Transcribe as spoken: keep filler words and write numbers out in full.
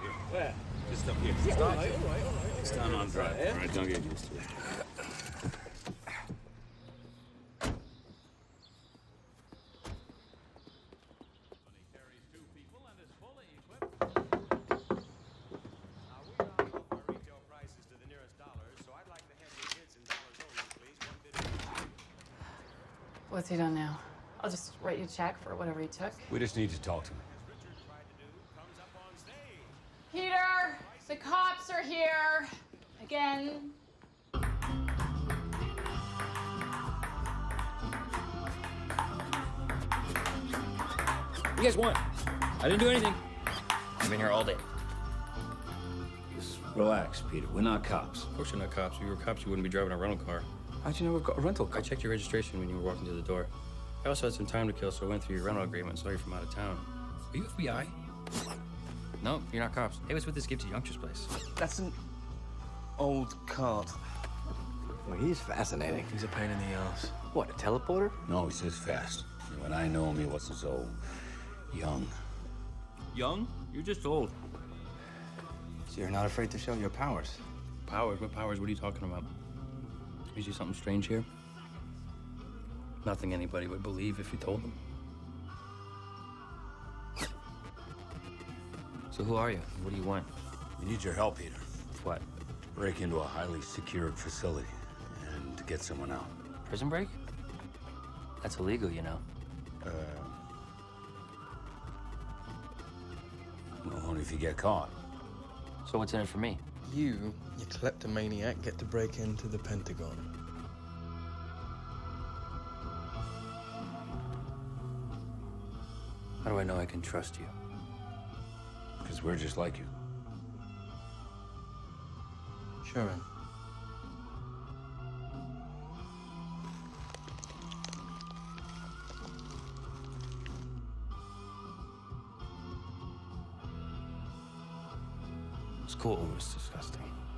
Where? Just up here. Yeah, all right, all right, all right. All right. Stand on drive. Yeah. All right, don't get used to it. What's he done now? I'll just write you a check for whatever he took. We just need to talk to him. Peter, the cops are here. Again. You guys want? I didn't do anything. I've been here all day. Just relax, Peter. We're not cops. Of course you're not cops. If you were cops, you wouldn't be driving a rental car. How'd you know we've got a rental car? I checked your registration when you were walking through the door. I also had some time to kill, so I went through your rental agreement and saw you from out of town. Are you F B I? No, you're not cops. Hey, what's with this Gifted Youngsters place? That's an old cart. Well, he's fascinating. He's a pain in the ass. What, a teleporter? No, he's just fast. When I know him, he wasn't so young. Young? You're just old. So you're not afraid to show your powers? Powers? What powers? What are you talking about? You see something strange here? Nothing anybody would believe if you told them. So who are you? What do you want? We need your help, Peter. What? Break into a highly secured facility and to get someone out. Prison break? That's illegal, you know. Uh, well, only if you get caught. So what's in it for me? You, you kleptomaniac, get to break into the Pentagon. How do I know I can trust you? Because we're just like you. Sharon. It's cool. It was disgusting.